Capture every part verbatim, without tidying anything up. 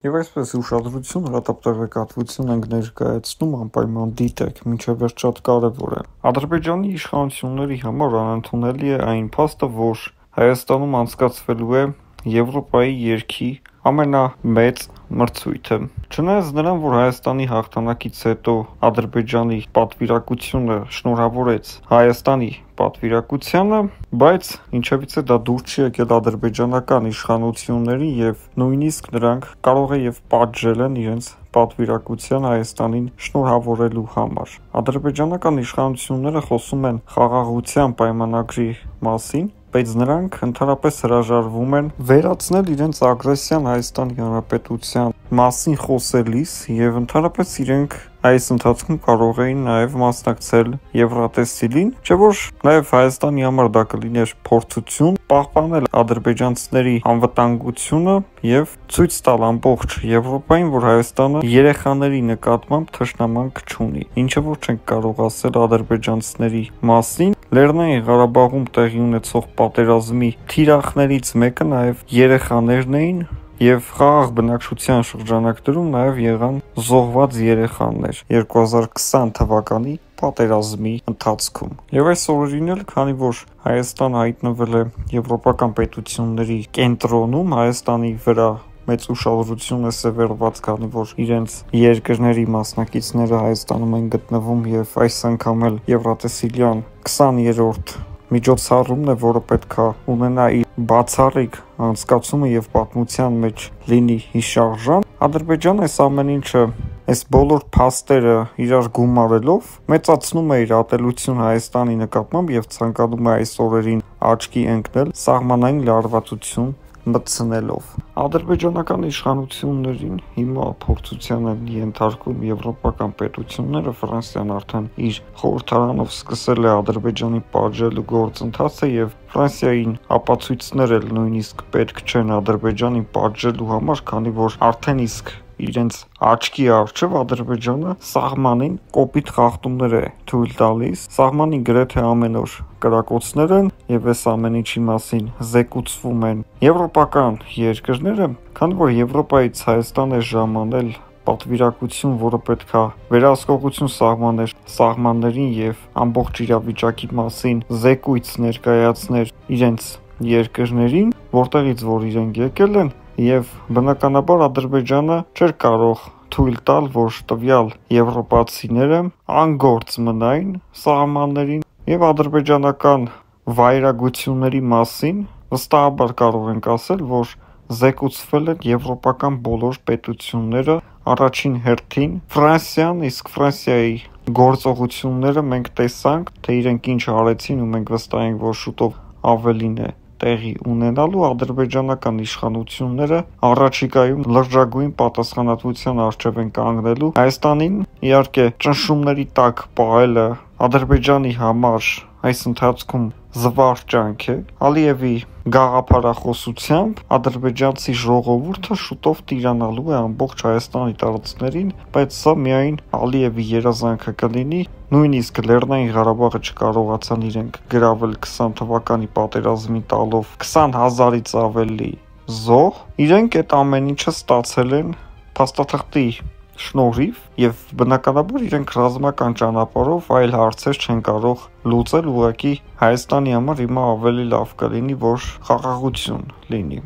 Եվ այսպես ուշադրություն, հրատապտեղեկատվություն ենք ներկայացնում անպայման դիտեք, մինչև վերջ շատ կարևոր է։ Ադրբեջանի իշխանությունների համար անընդունելի է այն փաստը, որ Հայաստանում անցկացվելու է Եվրոպայի երգի ամենամեծ մրցույթը։ Չնայած նրան, որ Հայաստանի հաղթանակից հետո Ադրբեջանի պատվիրակությունը շնորհավորեց Հայաստանի պատվիրակությանը, բայց ինչևիցե դա դուր չի եկել ադրբեջանական իշխանությունների եւ նույնիսկ նրանք կարող է եւ պատժել են իրենց պատվիրակության Հայաստանին շնորհավորելու համար։ Ադրբեջանական իշխանությունները խոսում են խաղաղության պայմանագրի մասին, բայց նրանք ընդհանրապես հրաժարվում են վերացնել իրենց ագրեսիան Հայաստանի Հանրապետության մասին խոսելիս եւ ընդհանրապես իրենք այս ընթացքում կարող էին նաեւ մասնակցել Եվրատեսիլին, չէ՞ որ նաեւ Հայաստանի համար դա կլիներ փորձություն պահպանել ադրբեջանցիների անվտանգությունը եւ ցույց տալ ամբողջ Եվրոպային, որ Հայաստանը երեխաների նկատմամբ թշնամանք չունի, ինչը որ չենք կարող ասել ադրբեջանցիների մասին։ Լեռնային Ղարաբաղում տեղի ունեցող պատերազմի թիրախներից մեկը նաև երեխաներն էին եւ խաղաղ բնակչության շրջանակներում նաև եղան զոհված երեխաներ երկու հազար քսան թվականի պատերազմի ընթացքում։ Եվ այս օրերին էլ, քանի որ Հայաստանը հայտնվել է եվրոպական պետությունների կենտրոնում, Հայաստանի վրա մեծ ուշադրություն է սևեռված, քանի որ իրենց երկրների մասնակիցները Հայաստանում են գտնվում եւ այս անգամ էլ Եվրատեսիլյան քսաներորդ միջոցառումն է, որը պետք է ունենա իր բացառիկ անցկացումը եւ պատմության մեջ լինի հիշարժան։ Ադրբեջանը այս ամեն ինչը, այս բոլոր փաստերը իրար գումարելով մեծացնում է իր ատելություն Հայաստանի նկատմամբ եւ ցանկանում է այս օրերին աչքի ընկնել սահմանային լարվածություն մտցնելով։ Ադրբեջանական իշխանություններին հիմա փորձության են ենթարկում եվրոպական պետությունները, Ֆրանսիան արդեն իր խորհրդարանով սկսել է Ադրբեջանի պատժելու գործընթացը եւ Ֆրանսիային ապացույցներ էլ նույնիսկ պետք չեն Ադրբեջանին պատժելու համար, քանի որ արդեն իսկ իրենց աչքի առջև Ադրբեջանը սահմանին կոպիտ խախտումներ է թույլ տալիս, սահմանին գրեթե ամեն օր կրակոցներ են եւ այս ամեն ինչի մասին զեկուցվում են եվրոպական երկրները, քանի որ Եվրոպայից Հայաստան է ժամանել պատվիրակություն, որը պետք է վերահսկողություն սահմաններ սահմաններին եւ ամբողջ իրավիճակի մասին զեկույց ներկայացներ իրենց երկրներին, որտեղից որ իրենք եկել են, եւ բնականաբար Ադրբեջանը չէր կարող թույլ տալ, որ տվյալ եվրոպացիները անգործ մնային սահմաններին եւ ադրբեջանական վայրագությունների մասին վստահաբար կարող ենք ասել, որ զեկուցվել են եվրոպական բոլոր պետությունները, առաջին հերթին Ֆրանսիան, իսկ Ֆրանսիայի գործողությունները մենք տեսանք, թե իրենք ինչ արեցին ու մենք վստահ ենք, որ շուտով ավելին է տեղի ունենալու։ Ադրբեջանական իշխանությունները առաջիկայում լրջագույն պատասխանատվության առջև են կանգնելու։ Հայաստանին իհարկե ճնշումների տակ պահելը Ադրբեջանի համար այս ընթացքում զվարճանք է։ Ալիևի գաղափարախոսությամբ ադրբեջանցի ժողովուրդը շուտով տիրանալու է ամբողջ Հայաստանի տարածքներին, բայց սա միայն Ալիևի երազանքը կլինի։ Նույնիսկ Լեռնային Ղարաբաղը չկարողացան իրենք գրավել քսան թվականի պատերազմի տալով քսան հազարից ավելի զոհ, իրենք այդ ամեն ինչը ստացել են փաստաթղթի շնորհիվ եւ բնականաբար իրենք ռազմական ճանապարհով այլ հարցեր չեն կարող լուծել, ուղղակի Հայաստանի համար հիմա ավելի լավ կլինի, որ խաղաղություն լինի։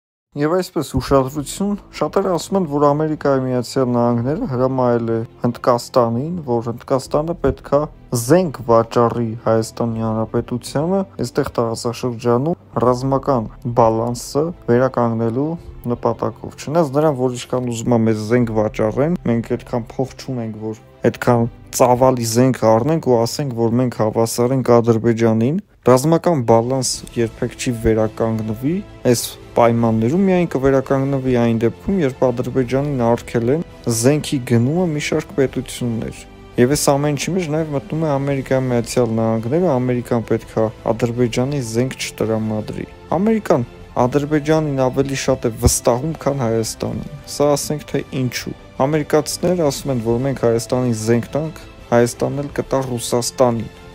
Եվ այսպես ուշադրություն, շատերը ասում են, որ Ամերիկայի Միացյալ Նահանգները հրամայել է Հնդկաստանին, որ Հնդկաստանը պետքա զենք վաճառի Հայաստանի Հանրապետությանը, այստեղ տարածաշրջանում ռազմական բալանսը վերականգնելու նպատակով։ Չնայած նրան, որ ինչքան ուզում է մեզ զենք վաճառեն, մենք այդքան փող չունենք, որ այդքան ծավալի զենք առնենք ու ասենք, որ մենք հավասար ենք Ադրբեջանին, ռազմական բալանս երբեք չի վերականգնվի այս պայմաններում, միայն կվերականգնվի այն դեպքում, երբ Ադրբեջանին արգել են զենքի գնումը մի շարք պետություններ։ Եվ այս ամեն ինչի մեջ նաև մտնում է Ամերիկայի Միացյալ Նահանգները, Ամերիկան պետք է Ադրբեջանի զենք չտրամադրի։ Ամերիկան Ադրբեջանին ավելի շատ է վստահում, քան Հայաստանին։ Սա ասենք թե ինչու։ Ամերիկացիները ասում են, որ մենք Հայաստանին զենք տանք, Հայաստանն էլ կտա Ռուսաստանին։ Եվ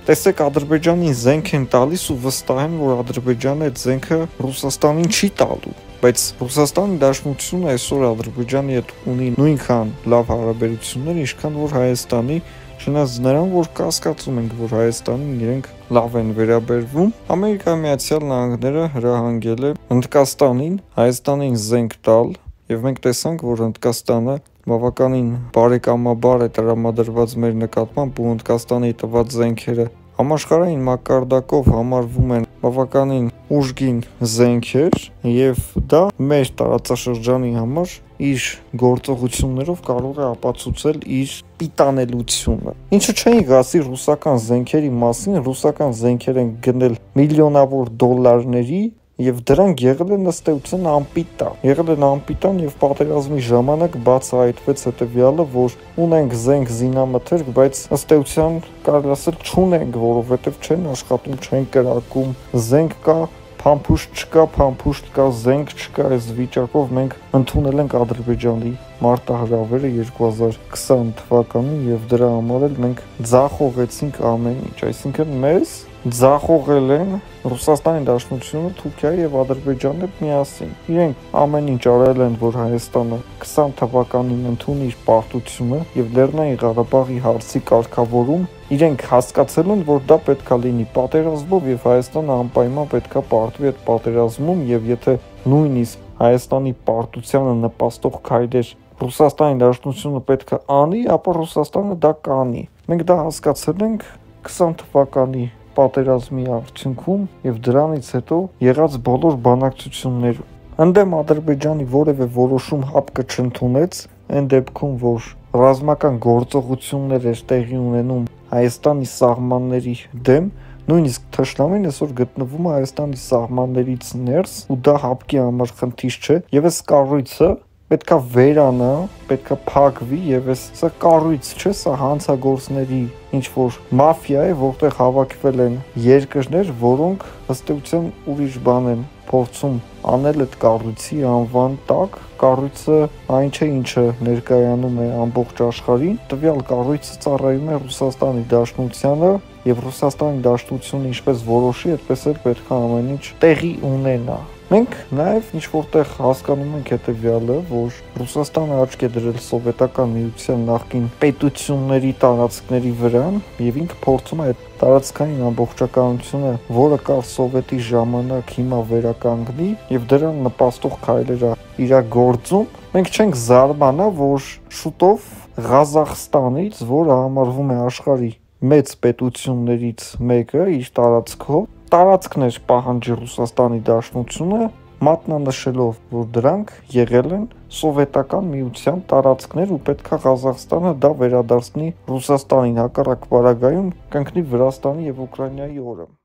Տեսեք, Ադրբեջանին զենք են տալիս ու վստահ են, որ Ադրբեջանը այդ զենքը Ռուսաստանին չի տալու։ Բայց Ռուսաստանի Դաշնությունը այսօր Ադրբեջանի հետ ունի նույնքան լավ հարաբերություններ, ինչքան որ Հայաստանի, չնայած նրան, որ կասկածում ենք, որ Հայաստանին իրենք լավ են վերաբերվում։ Ամերիկայի Միացյալ Նահանգները հրահանգել է Հնդկաստանին Հայաստանին զենք տալ, եւ մենք տեսանք, որ Հնդկաստանը բավականին բարեկամաբար է տրամադրված մեր նկատմամբ ու Հնդկաստանի տված զենքերը համաշխարհային մակարդակով համարվում են բավականին ուժգին զենքեր եւ դա մեր տարածաշրջանի համար իր գործողություններով կարող է ապացուցել իր պիտանելիությունը։ Ինչը չէին ասի ռուսական զենքերի մասին, ռուսական զենքեր են գնել միլիոնավոր դոլարների եւ դրանք եղել են ըստ էության անպիտան։ Եղել են անպիտան եւ պատերազմի ժամանակ բացահայտվեց հետեւյալը, որ ունենք զենք զինամթերք, բայց ըստ էության կարելի ասել չունենք, որովհետեւ չեն աշխատում, չեն կրակում, զենք կա, փամփուշտ չկա, փամփուշտ կա, զենք չկա, այս վիճակով մենք ընդունել ենք Ադրբեջանի մարտահրավերը երկու հազար քսան թվականին եւ դրա համար էլ մենք ձախողեցինք ամեն ինչ, այսինքն մեզ ձախողել են Ռուսաստանի Դաշնությունը, Թուրքիայի եւ Ադրբեջանը միասին։ Իրենք ամեն ինչ արել են, որ Հայաստանը քսան թվականին ընդունի իր պարտությունը եւ Լեռնային Ղարաբաղի հարցի կարգավորում իրենք հասկացել են, որ դա պետքա լինի պատերազմով եւ Հայաստանը անպայման պետքա պարտվի այդ պատերազմում եւ եթե նույնիսկ Հայաստանի պարտությանը նպաստող քայլեր Ռուսաստանի Դաշնությունը պետքա անի, ապա Ռուսաստանը դա կանի։ Մենք դա հասկացել ենք քսան թվականի պատերազմի արդյունքում եւ դրանից հետո եղած բոլոր բանակցություններում ընդդեմ Ադրբեջանի որևէ որոշում հապկը չընդունեց, այն դեպքում որ ռազմական գործողություններ էր տեղի ունենում Հայաստանի սահմանների դեմ, նույնիսկ թշնամին այսօր գտնվում է Հայաստանի սահմաններից ներս ու դա հապկի համար խնդիր չէ եւ այս կառույցը պետքա վերանա, պետքա փակվի եւ այս սա կառույց չէ, սա հանցագործների ինչ որ մաֆիա է, որտեղ հավաքվել են երկրներ, որոնք ըստ էության ուրիշ բան են փորձում անել այդ կառույցի անվան տակ։ Կառույցը այն չէ, ինչը ներկայանում է ամբողջ աշխարհին, տվյալ կառույցը ծառայում է Ռուսաստանի Դաշնությանը եւ Ռուսաստանի Դաշնությունը ինչպես որոշի, այդպես էլ պետք է ամեն ինչ տեղի ունենա։ Մենք նաև ինչ որտեղ հասկանում ենք հետևյալը, որ Ռուսաստանը աչք է դրել սովետական միության նախկին պետությունների տարածքների վրա եւ ինքը փորձում է այդ տարածքային ամբողջականությունը, որը կար սովետի ժամանակ, հիմա վերականգնի եւ դրան նպաստող քայլերը իրագործում։ Մենք չենք զարմանա, որ շուտով Ղազախստանից, որը համարվում է աշխարհի մեծ պետություններից մեկը, իր տարածքով տարածքներ պահանջի Ռուսաստանի Դաշնությունը, մատնանշելով, որ դրանք եղել են սովետական միության տարածքներ ու պետքա Ղազախստանը դա վերադարձնի Ռուսաստանին, հակառակ պարագայում կընկնի Վրաստանի եւ Ուկրաինայի օրը։